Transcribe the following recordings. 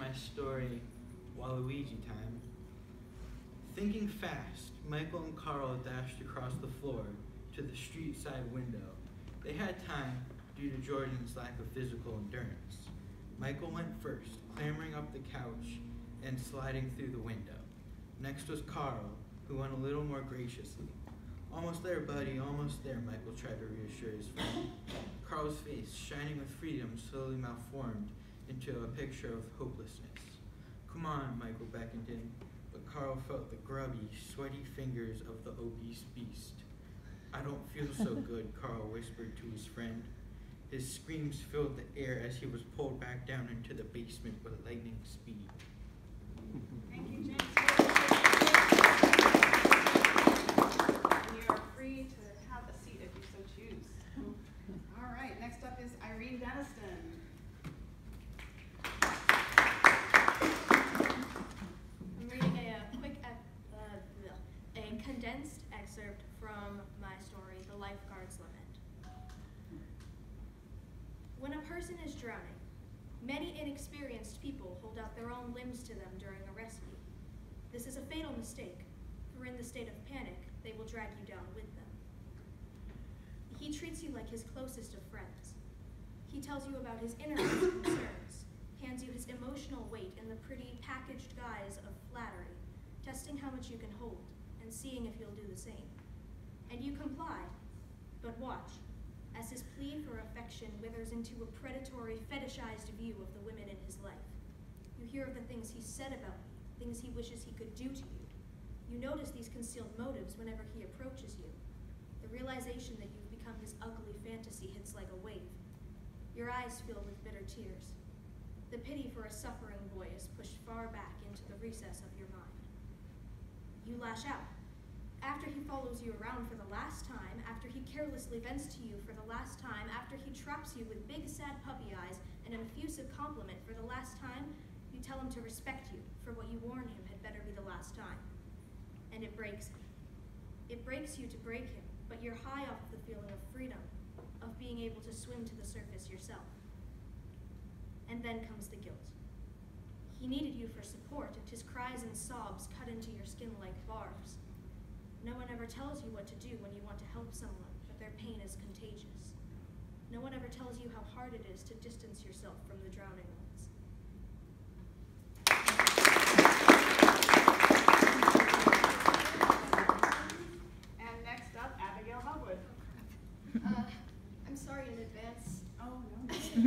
my story, Waluigi time. Thinking fast, Michael and Carl dashed across the floor to the street side window. They had time due to Jordan's lack of physical endurance. Michael went first, clambering up the couch and sliding through the window. Next was Carl, who went a little more graciously. Almost there, buddy, almost there, Michael tried to reassure his friend. Carl's face, shining with freedom, slowly malformed into a picture of hopelessness. Come on, Michael beckoned him, but Carl felt the grubby, sweaty fingers of the obese beast. I don't feel so good, Carl whispered to his friend. His screams filled the air as he was pulled back down into the basement with lightning speed. Thank you, James. And you are free to have a seat if you so choose. All right, next up is Irene Deniston. I'm reading a condensed excerpt from my story, The Lifeguard's Lament. When a person is drowning, many inexperienced people hold out their own limbs to them during a rescue. This is a fatal mistake, for in the state of panic, they will drag you down with them. He treats you like his closest of friends. He tells you about his innermost concerns, hands you his emotional weight in the pretty packaged guise of flattery, testing how much you can hold, and seeing if you'll do the same. And you comply, but watch, as his plea for affection withers into a predatory, fetishized view of the women in his life. You hear of the things he said about you, things he wishes he could do to you. You notice these concealed motives whenever he approaches you. The realization that you've become his ugly fantasy hits like a wave. Your eyes fill with bitter tears. The pity for a suffering boy is pushed far back into the recess of your mind. You lash out. After he follows you around for the last time, after he carelessly vents to you for the last time, after he traps you with big sad puppy eyes and an effusive compliment for the last time, you tell him to respect you for what you warn him had better be the last time. And it breaks him. It breaks you to break him, but you're high off of the feeling of freedom, of being able to swim to the surface yourself. And then comes the guilt. He needed you for support, and his cries and sobs cut into your skin like barbs. No one ever tells you what to do when you want to help someone, but their pain is contagious. No one ever tells you how hard it is to distance yourself from the drowning ones. And next up, Abigail Hogwood. I'm sorry in advance. Oh, no.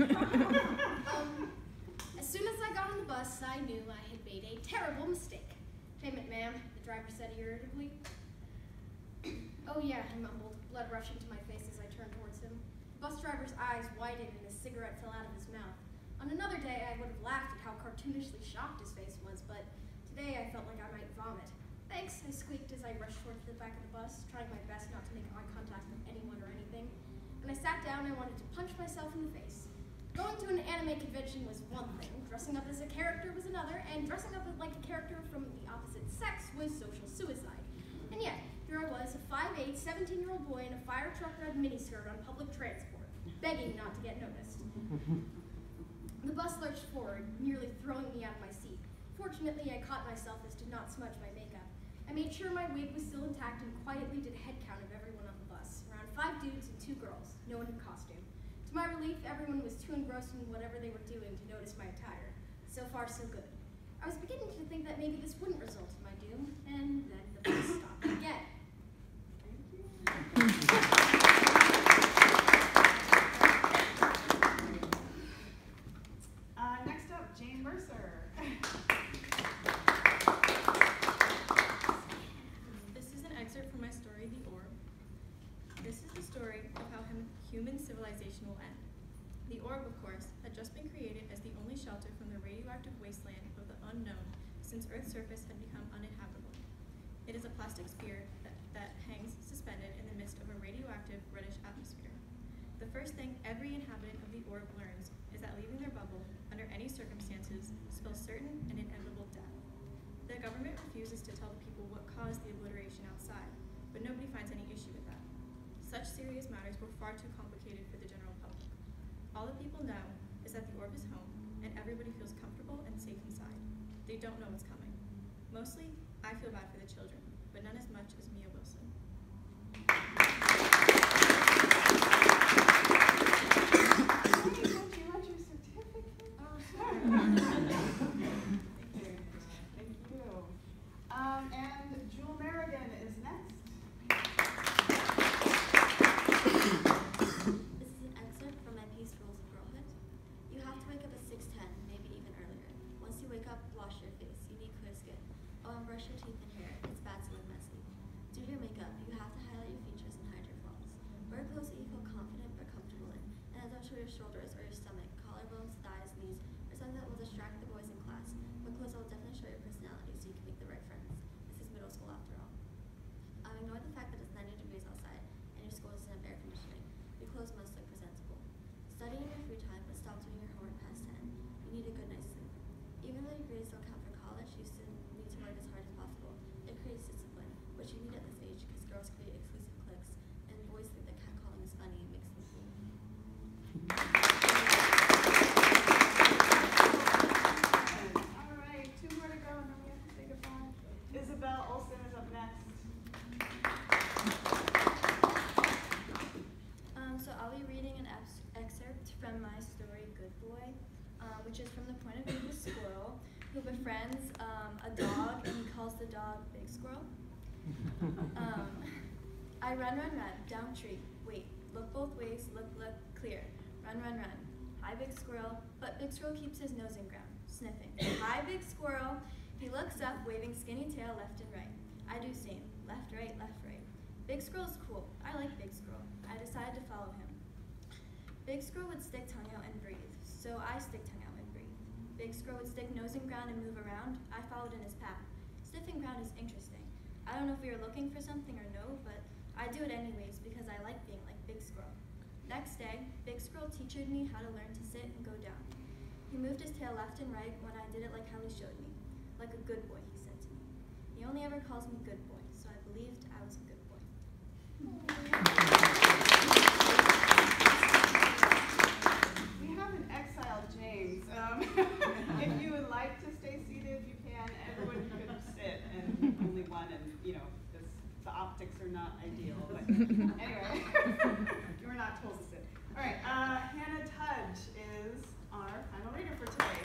As soon as I got on the bus, I knew I had made a terrible mistake. Payment, ma'am, the driver said irritably. Oh yeah, I mumbled, blood rushing to my face as I turned towards him. The bus driver's eyes widened and his cigarette fell out of his mouth. On another day, I would have laughed at how cartoonishly shocked his face was, but today I felt like I might vomit. Thanks, I squeaked as I rushed towards the back of the bus, trying my best not to make eye contact with anyone or anything. When I sat down, I wanted to punch myself in the face. Going to an anime convention was one thing, dressing up as a character was another, and dressing up like a character from the opposite sex was social suicide. And yet, here I was, a 5'8", 17-year-old boy in a fire truck red miniskirt on public transport, begging not to get noticed. The bus lurched forward, nearly throwing me out of my seat. Fortunately, I caught myself as to not smudge my makeup. I made sure my wig was still intact and quietly did a head count of everyone on the bus. Around 5 dudes and 2 girls, no one in costume. To my relief, everyone was too engrossed in whatever they were doing to notice my attire. So far, so good. I was beginning to think that maybe this wouldn't result in my doom, and then the bus stopped again. Next up, Jane Mercer. This is an excerpt from my story, The Orb. This is the story of how human civilization will end. The Orb, of course, had just been created as the only shelter from the radioactive wasteland of the unknown since Earth's surface had become uninhabitable. It is a plastic sphere that hangs suspended in the midst of a radioactive reddish atmosphere. The first thing every inhabitant of the Orb learns is that leaving their bubble, under any circumstances, spells certain and inevitable death. The government refuses to tell the people what caused the obliteration outside, but nobody finds any issue with that. Such serious matters were far too complicated for the general public. All that people know is that the Orb is home, and everybody feels comfortable and safe inside. They don't know what's coming. Mostly, I feel bad for the children, but none as much as Mia Wilson. Hey, don't you want your certificate? Oh, Thank you. And Jewel Merrigan is next. This is an excerpt from my piece, Rules of Girlhood. You have to wake up at 6:10, maybe even earlier. Once you wake up, wash your face. You need clear skin. Oh, and brush your teeth and hair. It's bad to look messy. Do your makeup. You have to highlight your features and hide your flaws. Wear clothes that you feel confident but comfortable in. And don't show your shoulders or your stomach, collarbones, thighs, knees, or something that will distract the boys in class. But clothes that will definitely show your personality so you can make the right friends. This is middle school after all. Ignore the fact that it's 90 degrees outside and your school doesn't have air conditioning. Your clothes must look presentable. Study in your free time, but stop doing your homework past 10. You need a good night's sleep. Even though your grades don't count for college, you still need to work as hard as possible. It creates discipline, which you need at this age because girls create exclusive cliques, and boys think that catcalling is funny and makes them cool. All right, 2 more to go, and then we have to say goodbye. Isabel Olsen is up next. So I'll be reading an excerpt from my story, Good Boy, which is from the point of view of a squirrel who befriends a dog, and he calls the dog Big Squirrel. I run, down tree, wait, look both ways, look, clear, run. Hi, Big Squirrel, but Big Squirrel keeps his nose in ground, sniffing. Hi, Big Squirrel. He looks up, waving skinny tail left and right. I do same, left, right. Big Squirrel's cool. I like Big Squirrel. I decided to follow him. Big Squirrel would stick tongue out and breathe, so I stick tongue out and breathe. Big Squirrel would stick nose in ground and move around. I followed in his path. Sniffing ground is interesting. I don't know if we were looking for something or no, but I do it anyways because I like being like Big Squirrel. Next day, Big Squirrel teached me how to learn to sit and go down. He moved his tail left and right when I did it like how he showed me. Like a good boy, he said to me. He only ever calls me good boy, so I believed I was a good boy. We have an exiled James. If you would like to stay seated, you can. Everyone could sit, and only one, and the optics are not ideal. But anyway, you were not told to sit. All right, Hannah Tudge is our final reader for today.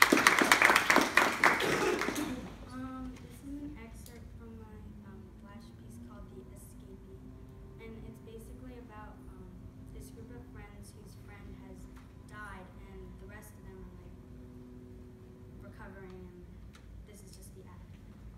This is an excerpt from my flash piece called The Escapee, and it's basically about this group of friends whose friend has died, and the rest of them are like recovering, and this is just the act.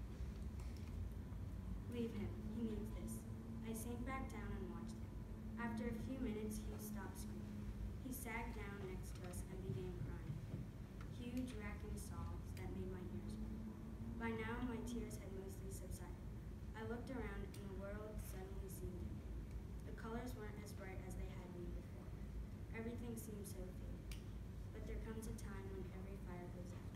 Leave him. He needs this. I sank back down and watched him. After a few minutes, Hugh stopped screaming. He sagged down next to us and began crying. Huge, racking sobs that made my ears ring. By now, my tears had mostly subsided. I looked around, and the world suddenly seemed empty. The colors weren't as bright as they had been before. Everything seemed so faded. But there comes a time when every fire goes out.